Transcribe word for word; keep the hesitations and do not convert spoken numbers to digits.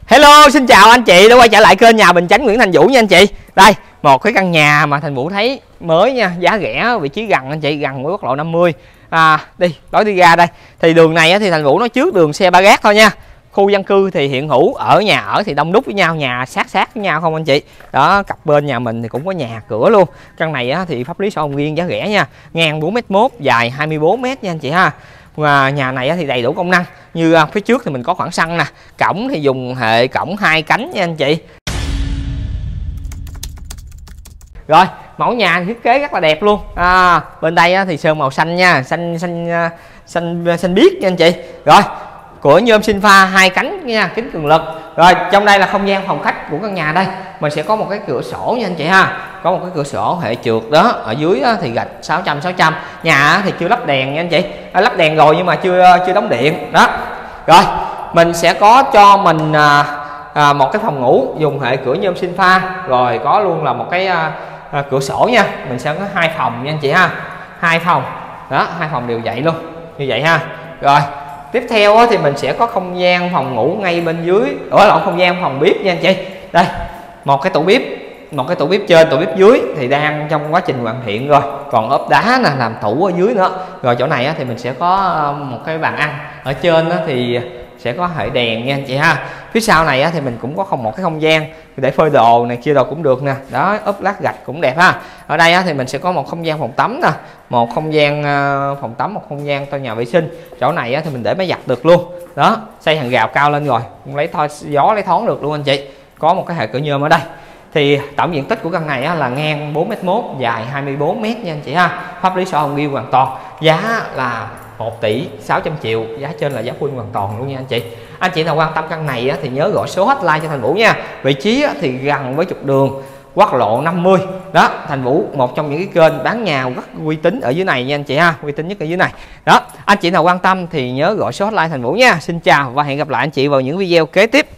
Hello, xin chào anh chị đã quay trở lại kênh nhà Bình Chánh Nguyễn Thành Vũ nha anh chị. Đây, một cái căn nhà mà Thành Vũ thấy mới nha, giá rẻ, vị trí gần anh chị, gần với quốc lộ năm mươi. À, đi, lối đi ra đây. Thì đường này thì Thành Vũ nói trước đường xe ba gác thôi nha. Khu dân cư thì hiện hữu, ở nhà ở thì đông đúc với nhau, nhà sát sát với nhau không anh chị. Đó, cặp bên nhà mình thì cũng có nhà cửa luôn. Căn này thì pháp lý sổ hồng riêng, giá rẻ nha. Ngang bốn mét mốt, dài hai mươi bốn mét nha anh chị ha. Và nhà này thì đầy đủ công năng, như phía trước thì mình có khoảng sân nè, cổng thì dùng hệ cổng hai cánh nha anh chị. Rồi mẫu nhà thiết kế rất là đẹp luôn. À, bên đây thì sơn màu xanh nha, xanh xanh xanh xanh biếc nha anh chị. Rồi cửa nhôm sinh pha hai cánh nha, kính cường lực. Rồi trong đây là không gian phòng khách của căn nhà đây, mình sẽ có một cái cửa sổ nha anh chị ha, có một cái cửa sổ hệ trượt đó. Ở dưới thì gạch sáu trăm sáu trăm. Nhà thì chưa lắp đèn nha anh chị, à, lắp đèn rồi nhưng mà chưa chưa đóng điện đó. Rồi mình sẽ có cho mình à, à, một cái phòng ngủ dùng hệ cửa nhôm sinh pha, rồi có luôn là một cái à, à, cửa sổ nha. Mình sẽ có hai phòng nha anh chị ha, hai phòng đó, hai phòng đều vậy luôn như vậy ha. Rồi tiếp theo thì mình sẽ có không gian phòng ngủ ngay bên dưới, ở lộn không gian phòng bếp nha anh chị. Đây một cái tủ bếp, một cái tủ bếp trên, tủ bếp dưới thì đang trong quá trình hoàn thiện rồi, còn ốp đá nè, làm tủ ở dưới nữa. Rồi chỗ này thì mình sẽ có một cái bàn ăn, ở trên thì sẽ có hệ đèn nha anh chị ha. Phía sau này thì mình cũng có không một cái không gian để phơi đồ này kia đồ cũng được nè, đó, ốp lát gạch cũng đẹp ha. Ở đây thì mình sẽ có một không gian phòng tắm nè, một không gian phòng tắm, một không gian cho nhà vệ sinh. Chỗ này thì mình để máy giặt được luôn đó, xây hàng rào cao lên rồi cũng lấy thôi gió lấy thoáng được luôn anh chị. Có một cái hệ cửa nhôm ở đây. Thì tổng diện tích của căn này là ngang bốn mét mốt, dài hai mươi bốn mét nha anh chị ha. Pháp lý sổ hồng riêng hoàn toàn, giá là một tỷ sáu trăm triệu, giá trên là giá full hoàn toàn luôn nha anh chị. Anh chị nào quan tâm căn này thì nhớ gọi số hotline cho Thành Vũ nha. Vị trí thì gần với trục đường quốc lộ năm mươi đó. Thành Vũ một trong những cái kênh bán nhà rất uy tín ở dưới này nha anh chị ha, uy tín nhất ở dưới này đó. Anh chị nào quan tâm thì nhớ gọi số hotline Thành Vũ nha. Xin chào và hẹn gặp lại anh chị vào những video kế tiếp.